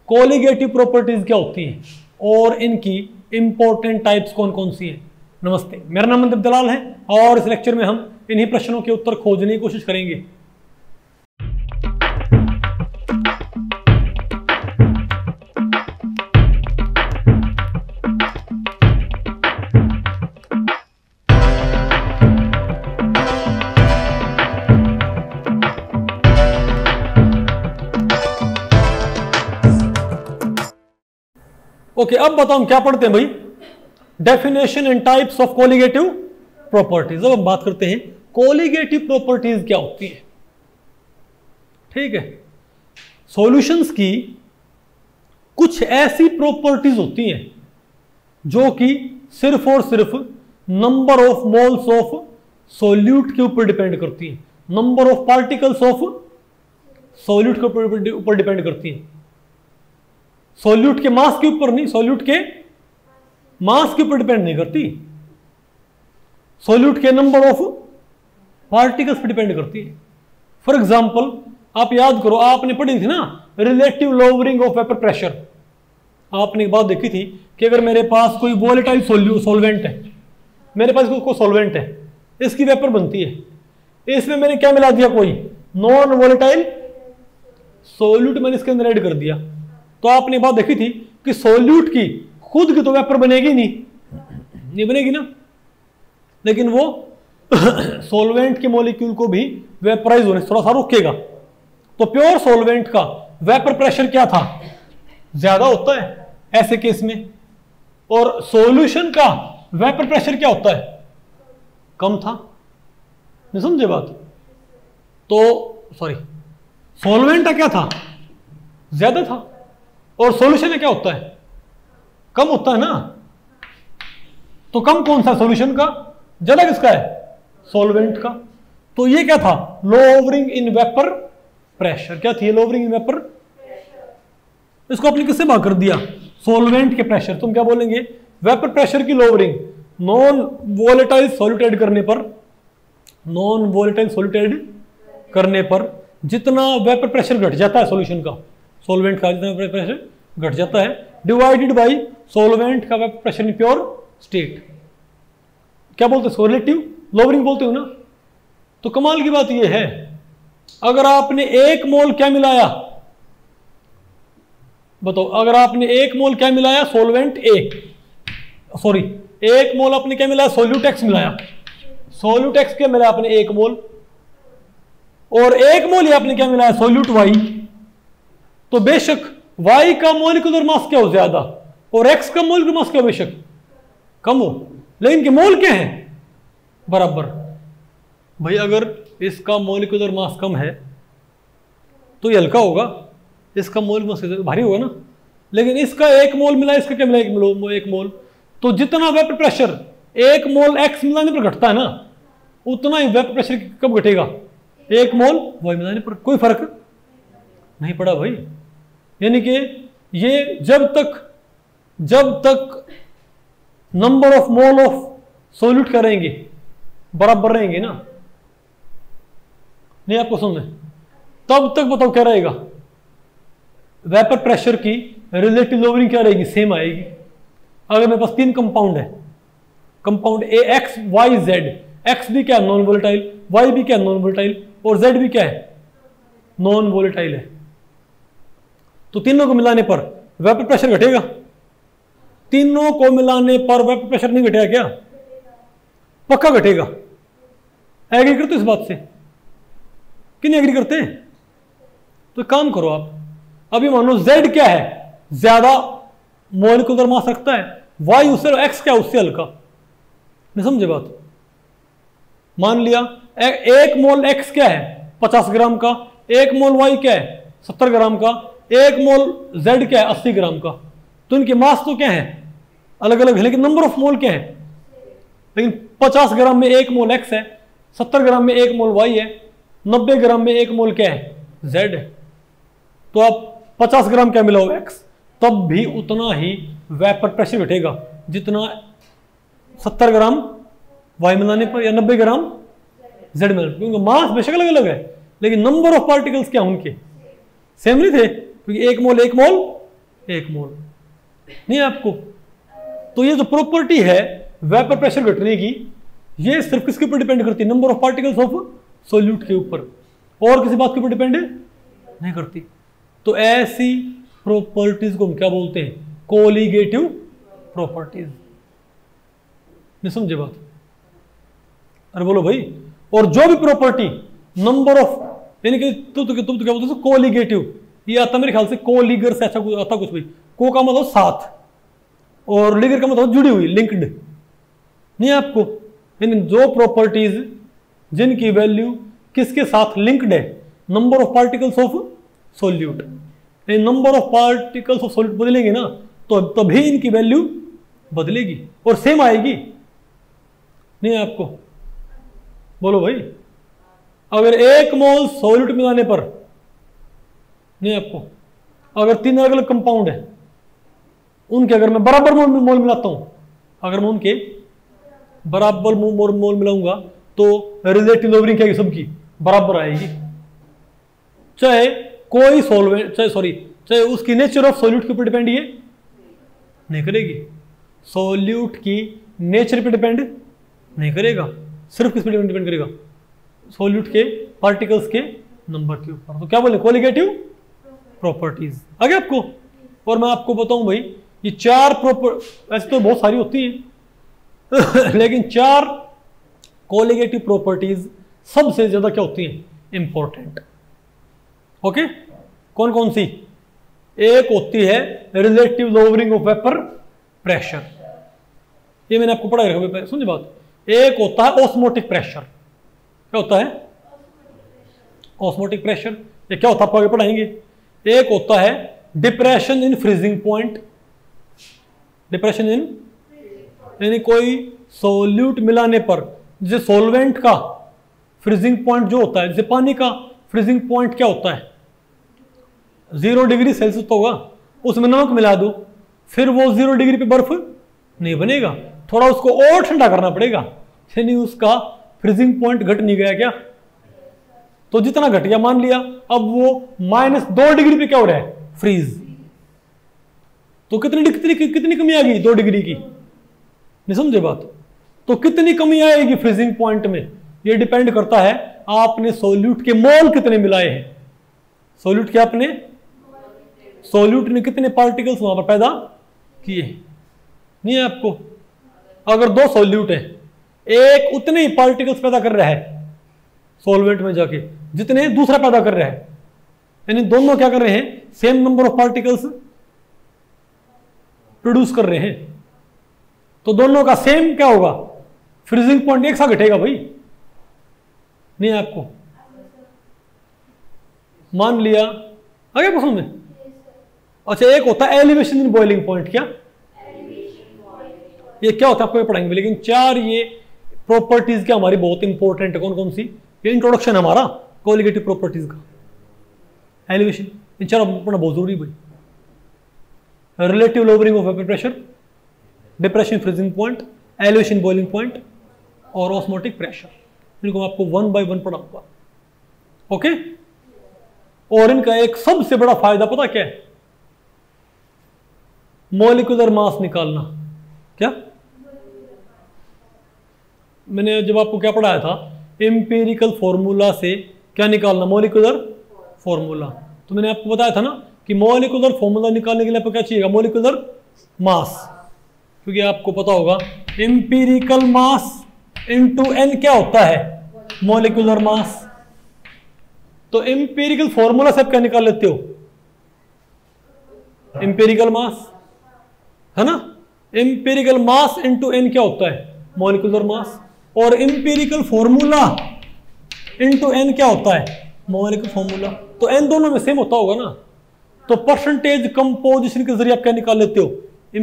Colligative properties क्या होती हैं और इनकी इंपॉर्टेंट टाइप्स कौन कौन सी हैं। नमस्ते, मेरा नाम मनदीप दलाल है और इस लेक्चर में हम इन्हीं प्रश्नों के उत्तर खोजने की कोशिश करेंगे। ओके, अब बताओ हम क्या पढ़ते हैं भाई, definition and types of colligative properties. अब हम बात करते हैं कोलिगेटिव प्रॉपर्टीज क्या होती है। ठीक है, सॉल्यूशंस की कुछ ऐसी प्रॉपर्टीज होती हैं जो कि सिर्फ और सिर्फ number of moles of solute के ऊपर डिपेंड करती हैं, number of particles of solute के ऊपर डिपेंड करती हैं, सॉल्यूट के मास के ऊपर नहीं, सॉल्यूट के मास के ऊपर डिपेंड नहीं करती, सॉल्यूट के नंबर ऑफ पार्टिकल्स पर डिपेंड करती है। फॉर एग्जांपल आप याद करो, आपने पढ़ी थी ना relative lowering of vapour pressure. आपने एक बात देखी थी कि अगर मेरे पास कोई वोलेटाइल सॉल्वेंट है, मेरे पास कोई सॉल्वेंट है, इसकी वेपर बनती है, इसमें मैंने क्या मिला दिया, कोई नॉन वोलेटाइल सॉल्यूट मैंने इसके अंदर ऐड कर दिया, तो आपने बात देखी थी कि सॉल्यूट की खुद की तो वेपर बनेगी नहीं बनेगी ना, लेकिन वो सॉल्वेंट के मॉलिक्यूल को भी वेपराइज होने से थोड़ा सा रोकेगा। तो प्योर सॉल्वेंट का वेपर प्रेशर क्या था, ज्यादा होता है ऐसे केस में, और सॉल्यूशन का वेपर प्रेशर क्या होता है, कम था। नहीं समझे बात? तो सॉरी, सॉल्वेंट का क्या था, ज्यादा था, और सॉल्यूशन में क्या होता है, कम होता है ना। तो कम कौन सा, सॉल्यूशन का, ज्यादा किसका है, सॉल्वेंट का। तो ये क्या था, लोअरिंग इन वेपर प्रेशर। क्या थी लोअरिंग इन वेपर, इसको आपने किससे भाग कर दिया, सॉल्वेंट के प्रेशर। तुम क्या बोलेंगे, वेपर प्रेशर की lowering non volatile solute add करने पर, नॉन वोलेटाइल सॉल्यूट ऐड करने पर जितना वेपर प्रेशर घट जाता है सॉल्यूशन का, सॉल्वेंट का जितना वेपर प्रेशर घट जाता है, डिवाइडेड बाय सॉल्वेंट का vapour pressure in pure state. क्या बोलते हैं, रिलेटिव लोअरिंग बोलते हो ना। तो कमाल की बात यह है, अगर आपने एक मोल क्या मिलाया, बताओ, अगर आपने एक मोल क्या मिलाया, सॉल्वेंट ए, सॉरी एक मोल आपने क्या मिलाया, सॉल्यूट एक्स मिलाया, सॉल्यूट एक्स क्या मिलाया आपने एक मोल, और एक मोल ही आपने क्या मिलाया, सॉल्यूट वाई। तो बेशक y का मॉलिक्यूलर मास क्या हो ज्यादा, और x का मॉलिक्यूलर मास क्या हो बेशक कम हो, लेकिन के मोल क्या है, बराबर। भाई अगर इसका मॉलिक्यूलर मास कम है तो ये हल्का होगा, इसका मॉलिक्यूलर मास भारी होगा ना, लेकिन इसका एक मोल मिला, इसका क्या मिला, एक मोल। तो जितना वेपर प्रेशर एक मोल x मिलाने पर घटता है ना, उतना ही वेपर प्रेशर कब घटेगा, एक मोल y मिलाने पर। कोई फर्क नहीं पड़ा भाई। यानी कि ये जब तक number of mole of solute करेंगे बराबर रहेंगे ना, नहीं आपको समझ में, तब तक बताओ क्या रहेगा, वेपर प्रेशर की रिलेटिव लोअरिंग क्या रहेगी, सेम आएगी। अगर मेरे पास तीन कंपाउंड है, compound A X Y Z, X भी क्या नॉन वोलेटाइल, वाई भी क्या नॉन वोलेटाइल, और जेड भी क्या है नॉन वोलेटाइल है, तो तीनों को मिलाने पर वेपर प्रेशर घटेगा। तीनों को मिलाने पर वेपर प्रेशर नहीं घटेगा क्या, पक्का घटेगा। एग्री करते हो इस बात से कि नहीं एग्री करते? तो काम करो आप, अभी मानो Z क्या है, ज्यादा मॉलिक्यूलर मास रखता है, Y उससे, X क्या उससे हल्का। नहीं समझे बात? मान लिया एक मोल X क्या है 50 ग्राम का, एक मोल Y क्या है 70 ग्राम का, एक मोल Z क्या है 80 ग्राम का। तो इनके मास तो क्या है अलग अलग है, लेकिन नंबर ऑफ मोल क्या है, लेकिन 50 ग्राम में एक मोल X है, 70 ग्राम में एक मोल Y है, 90 ग्राम में एक मोल क्या है Z है। तो आप 50 ग्राम क्या मिलाओ X, तब भी उतना ही वेपर प्रेशर घटेगा जितना 70 ग्राम Y मिलाने पर या 90 ग्राम Z मिलाने पर, क्योंकि मास बेशक अलग अलग है लेकिन नंबर ऑफ पार्टिकल्स क्या उनके सेम नहीं थे, क्योंकि एक मोल 1 मोल, नहीं आपको। तो ये जो प्रॉपर्टी है वेपर प्रेशर घटने की, ये सिर्फ किसके ऊपर डिपेंड करती है? Number of particles of solute के ऊपर, और किसी बात के ऊपर डिपेंड नहीं करती। तो ऐसी प्रॉपर्टीज को हम क्या बोलते हैं? Colligative properties. नहीं समझे बात? अरे बोलो भाई। और जो भी प्रॉपर्टी नंबर ऑफ, यानी कि तुम तो क्या बोलते हो? कोलिगेटिव। ये आता मेरे ख्याल से कोलिगर से अच्छा आता कुछ भी। को का मतलब साथ, और लिगर का मतलब जुड़ी हुई, लिंक्ड, नहीं आपको। यानी जो प्रॉपर्टीज जिनकी वैल्यू किसके साथ लिंक्ड है? Number of particles of solute. Number of particles of solute बदलेंगे ना, तो तभी इनकी वैल्यू बदलेगी और सेम आएगी, नहीं आपको। बोलो भाई। अगर 1 मोल सॉल्यूट मिलाने पर, नहीं आपको, अगर 3 अलग अलग कंपाउंड है, उनके अगर मैं बराबर मोल मिलाता हूं, अगर मैं उनके बराबर मोल मिलाऊंगा, तो रिलेटिव लोवरिंग क्या सबकी बराबर आएगी। चाहे कोई सॉल्वेंट, चाहे उसकी नेचर ऑफ सॉल्यूट के ऊपर डिपेंड ये नहीं करेगी। सॉल्यूट की नेचर पे डिपेंड नहीं करेगा, सिर्फ किस पे डिपेंड करेगा? सॉल्यूट के पार्टिकल्स के नंबर के ऊपर। तो क्या बोले? Colligative properties. आगे आपको, और मैं आपको बताऊं भाई, ये 4 ऐसे तो बहुत सारी होती हैं लेकिन 4 कोलिगेटिव प्रॉपर्टीज सबसे ज्यादा क्या होती हैं? इंपॉर्टेंट। ओके, कौन कौन सी? एक होती है relative lowering of vapour pressure, ये मैंने आपको पढ़ा रखा, समझे बात। एक होता है ऑस्मोटिक प्रेशर। क्या होता है? Osmotic pressure. ये क्या होता है आपको आगे पढ़ाएंगे। एक होता है depression in freezing point. Depression in, यानी कोई सोल्यूट मिलाने पर जैसे सॉल्वेंट का फ्रीजिंग पॉइंट जो होता है, जैसे पानी का फ्रीजिंग पॉइंट क्या होता है? 0 डिग्री सेल्सियस तो होगा। उसमें नमक मिला दो, फिर वो 0 डिग्री पे बर्फ नहीं बनेगा, थोड़ा उसको और ठंडा करना पड़ेगा, यानी उसका फ्रीजिंग पॉइंट घट नहीं गया क्या? तो जितना घट गया, मान लिया अब वो -2 डिग्री पे क्या हो रहा है? फ्रीज। तो कितनी कमी आ गई? 2 डिग्री की। नहीं समझे बात? तो कितनी कमी आएगी फ्रीजिंग पॉइंट में? ये डिपेंड करता है आपने सोल्यूट के मोल कितने मिलाए हैं। सोल्यूट के आपने, सोल्यूट ने कितने पार्टिकल्स वहां पर पैदा किए, नहीं है आपको। अगर 2 सोल्यूट है, एक उतने ही पार्टिकल्स पैदा कर रहा है सॉल्वेंट में जाके जितने दूसरा पैदा कर रहा है, यानी दोनों क्या कर रहे हैं? Same number of particles produce कर रहे हैं, तो दोनों का सेम क्या होगा? फ्रीजिंग पॉइंट एक सा घटेगा भाई, नहीं आपको। मान लिया, आगे पूछूं मैं? अच्छा, एक होता है एलिवेशन इन बॉइलिंग पॉइंट। क्या ये क्या होता है आपको ये पढ़ाएंगे, लेकिन 4 ये प्रॉपर्टीज क्या हमारी बहुत इंपॉर्टेंट है। कौन कौन सी? ये इंट्रोडक्शन हमारा कोलिगेटिव प्रॉपर्टीज का। एलिवेशन, इन 4 पढ़ना बहुत जरूरी भाई। Relative lowering of vapour pressure, depression freezing point, elevation boiling point और ऑस्मोटिक प्रेशर। इनको आपको 1 बाय 1 पढ़ाऊंगा। ओके, और इनका एक सबसे बड़ा फायदा पता क्या है? मॉलिक्यूलर मास निकालना। क्या मैंने जब आपको क्या पढ़ाया था? एम्पिरिकल फॉर्मूला से क्या निकालना? Molecular formula. तो मैंने आपको बताया था ना कि मॉलिक्यूलर फॉर्मूला निकालने के लिए आपको क्या चाहिएगा? Molecular mass. क्योंकि आपको पता होगा एम्पिरिकल मास इनटू n क्या होता है? Molecular mass. तो एम्पिरिकल फॉर्मूला से आप क्या निकाल लेते हो? एम्पिरिकल मास, है ना। एम्पिरिकल मास इनटू n क्या होता है? Molecular mass. और एम्पिरिकल फॉर्मूला इनटू n क्या होता है? Molecular formula. तो n दोनों में सेम होता होगा ना। तो परसेंटेज कंपोजिशन के जरिए आप क्या निकाल लेते हो?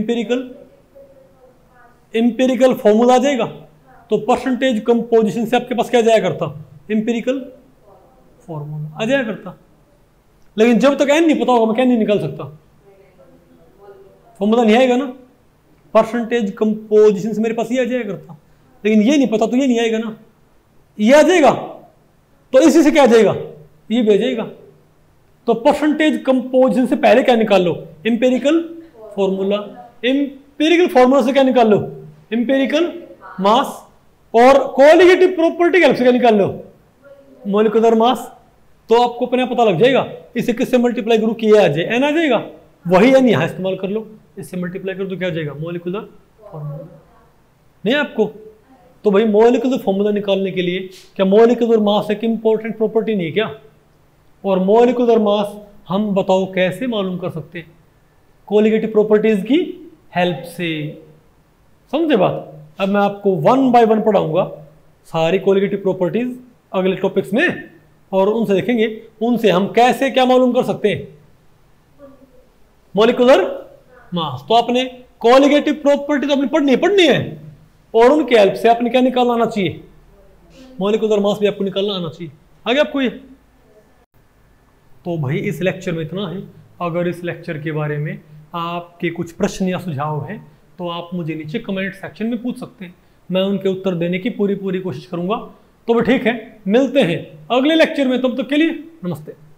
एम्पिरिकल फॉर्मूला आ जाएगा। तो परसेंटेज कंपोजिशन से आपके पास क्या जाया करता? एम्पिरिकल फॉर्मूला आ जाया करता। लेकिन जब तक n नहीं पता होगा मैं क्या नहीं निकाल सकता? फॉर्मूला नहीं आएगा ना। परसेंटेज कंपोजिशन से मेरे पास ये आ जाया करता, लेकिन ये नहीं पता तो ये नहीं आएगा ना। ये आ जाएगा तो इसी से क्या आ जाएगा? ये भी आ जाएगा। तो परसेंटेज कंपोजिशन से पहले क्या निकाल लो? इंपेरिकल फॉर्मूला, इंपेरिकल फॉर्मूला से क्या निकाल लो, इंपेरिकल मास, और कोलिगेटिव प्रॉपर्टी के हेल्प से क्या निकाल लो, मॉलिक्यूलर मास। तो आपको अपने पता लग जाएगा, इसे किससे मल्टीप्लाई करूँ, किया आ जाए एन आ जाएगा, वही एन यहाँ इस्तेमाल कर लो, इससे मल्टीप्लाई करो तो क्या आ जाएगा, मॉलिक्यूलर फॉर्मूला। नहीं आपको, तो भाई मॉलिक्यूलर फॉर्मूला निकालने के लिए क्या मॉलिक्यूलर मास एक इंपॉर्टेंट प्रॉपर्टी नहीं है क्या, और मॉलिक्यूलर मास हम बताओ कैसे मालूम कर सकते हैं, कोलिगेटिव प्रॉपर्टीज की हेल्प से। समझे बात। अब मैं आपको 1 बाय 1 पढ़ाऊंगा सारी कोलिगेटिव प्रॉपर्टीज अगले टॉपिक्स में, और उनसे देखेंगे उनसे हम कैसे क्या मालूम कर सकते हैं, मॉलिक्यूलर मास। तो आपने कोलिगेटिव प्रॉपर्टी तो अपनी पढ़नी है, और उनके हेल्प से आपने क्या निकालना आना चाहिए, मॉलिक्यूलर मास भी आपको निकालना आना चाहिए। आगे आपको ये, तो भाई इस लेक्चर में इतना है। अगर इस लेक्चर के बारे में आपके कुछ प्रश्न या सुझाव हैं तो आप मुझे नीचे कमेंट सेक्शन में पूछ सकते हैं, मैं उनके उत्तर देने की पूरी कोशिश करूंगा। तो भी ठीक है, मिलते हैं अगले लेक्चर में, तब तक के लिए नमस्ते।